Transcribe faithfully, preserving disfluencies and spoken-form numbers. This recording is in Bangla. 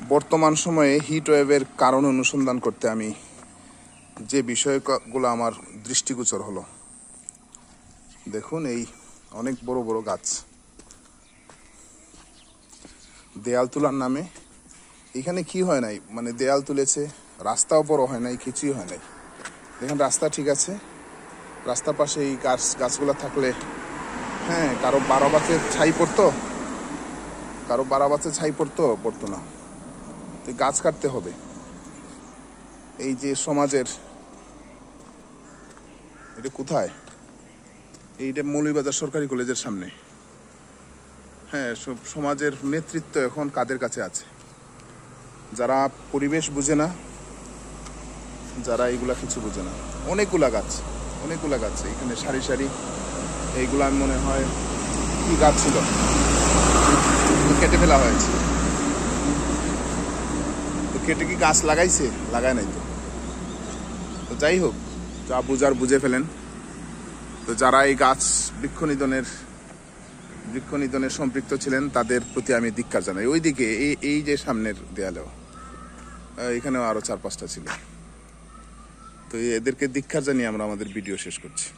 বর্তমান সময়ে হিট ওয়েভের কারণ অনুসন্ধান করতে আমি যে বিষয়গুলো আমার দৃষ্টিগোচর হলো, দেখুন এই অনেক বড় বড় গাছ দেয়াল তোলার নামে এখানে কি হয় নাই, মানে দেয়াল তুলেছে, রাস্তাও বড় হয় নাই, কিছুই হয় নাই। দেখেন রাস্তা ঠিক আছে, রাস্তার পাশে এই গাছ গাছগুলো থাকলে হ্যাঁ কারো বারো বাতে ছাই পড়তো, কারো বারো বাতে ছাই পড়তো পড়তো না। তো গাছ কাটতে হবে। এই যে সমাজের, এটা কোথায়, এইটা মৌলভীবাজার সরকারি কলেজের সামনে। হ্যাঁ, সমাজের নেতৃত্ব এখন কাদের কাছে আছে? যারা পরিবেশ বুঝে না, যারা এইগুলা কিছু বুঝে না। অনেকগুলা গাছ, অনেকগুলা গাছ এখানে সারি সারি। এইগুলা আমি মনে হয় কি গাছ ছিল, কেটে ফেলা হয়েছে। তো কেটে কি গাছ লাগাইছে? লাগায় নাই তো। তো যাই হোক, যা বুঝার বুঝে ফেলেন। তো যারা এই গাছ বৃক্ষ নিধনের বৃক্ষ নিধনের সম্পৃক্ত ছিলেন তাদের প্রতি আমি ধিক্কার জানাই। ওইদিকে এই এই যে সামনের দেয়ালেও, এখানেও আরো চার পাঁচটা ছিল। তো এদেরকে ধিক্কার জানিয়ে আমরা আমাদের ভিডিও শেষ করছি।